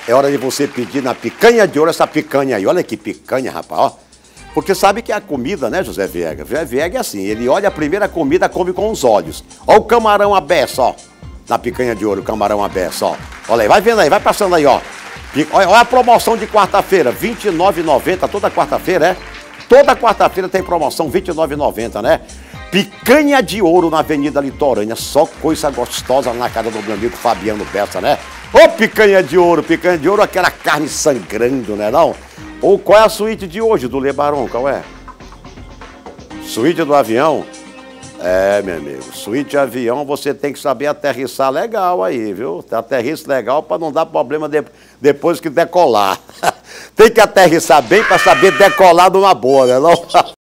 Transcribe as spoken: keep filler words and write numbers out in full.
É hora de você pedir na picanha de ouro essa picanha aí. Olha que picanha, rapaz, ó. Porque sabe que a comida, né, José Viegas? José Viegas é assim, ele olha a primeira comida, come com os olhos. Olha o camarão à beça, ó. Na picanha de ouro, o camarão à beça, ó. Olha aí, vai vendo aí, vai passando aí, ó. Olha a promoção de quarta-feira, vinte e nove reais e noventa centavos, toda quarta-feira, é? Toda quarta-feira tem promoção, vinte e nove reais e noventa centavos, né? Picanha de ouro na Avenida Litorânea, só coisa gostosa na casa do meu amigo Fabiano Bessa, né? Ô, picanha de ouro, picanha de ouro, aquela carne sangrando, né não? Ou qual é a suíte de hoje do Lebaron, qual é? Suíte do avião? É, meu amigo, suíte de avião você tem que saber aterrissar legal aí, viu? Aterrisse legal para não dar problema de, depois que decolar. Tem que aterrissar bem para saber decolar numa boa, né não?